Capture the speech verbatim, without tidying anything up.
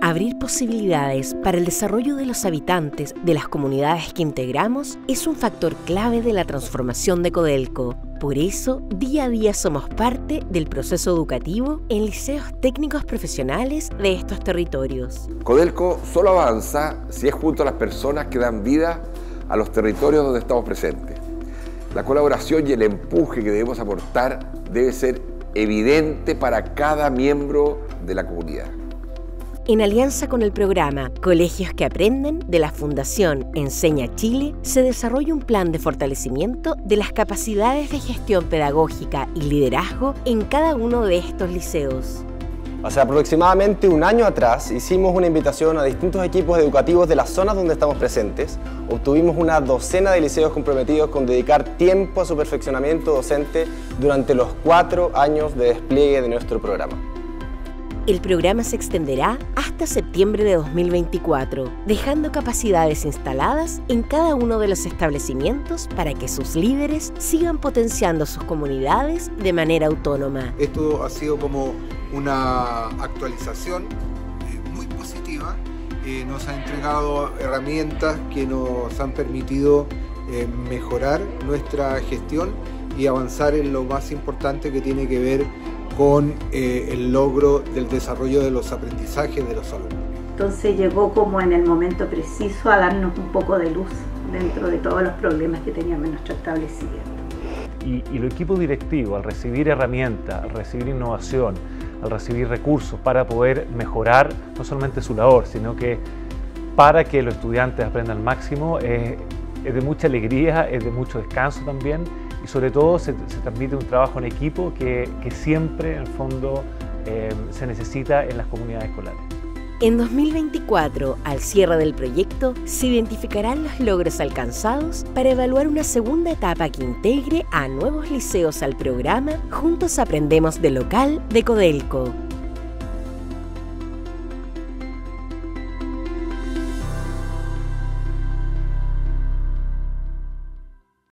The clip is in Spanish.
Abrir posibilidades para el desarrollo de los habitantes de las comunidades que integramos es un factor clave de la transformación de Codelco. Por eso, día a día somos parte del proceso educativo en liceos técnicos profesionales de estos territorios. Codelco solo avanza si es junto a las personas que dan vida a los territorios donde estamos presentes. La colaboración y el empuje que debemos aportar debe ser evidente para cada miembro de la comunidad. En alianza con el programa Colegios que Aprenden de la Fundación Enseña Chile, se desarrolla un plan de fortalecimiento de las capacidades de gestión pedagógica y liderazgo en cada uno de estos liceos. Hace aproximadamente un año atrás hicimos una invitación a distintos equipos educativos de las zonas donde estamos presentes. Obtuvimos una docena de liceos comprometidos con dedicar tiempo a su perfeccionamiento docente durante los cuatro años de despliegue de nuestro programa. El programa se extenderá hasta septiembre de dos mil veinticuatro, dejando capacidades instaladas en cada uno de los establecimientos para que sus líderes sigan potenciando sus comunidades de manera autónoma. Esto ha sido como una actualización eh, muy positiva, eh, nos ha entregado herramientas que nos han permitido eh, mejorar nuestra gestión y avanzar en lo más importante que tiene que ver con eh, el logro del desarrollo de los aprendizajes de los alumnos. Entonces llegó como en el momento preciso a darnos un poco de luz dentro de todos los problemas que teníamos en nuestro establecimiento. Y, y los equipos directivos, al recibir herramientas, al recibir innovación, al recibir recursos para poder mejorar no solamente su labor, sino que para que los estudiantes aprendan al máximo, es, es de mucha alegría, es de mucho descanso también. Y sobre todo se, se transmite un trabajo en equipo que, que siempre, en el fondo, eh, se necesita en las comunidades escolares. En dos mil veinticuatro, al cierre del proyecto, se identificarán los logros alcanzados para evaluar una segunda etapa que integre a nuevos liceos al programa Juntos Aprendemos del Local de Codelco.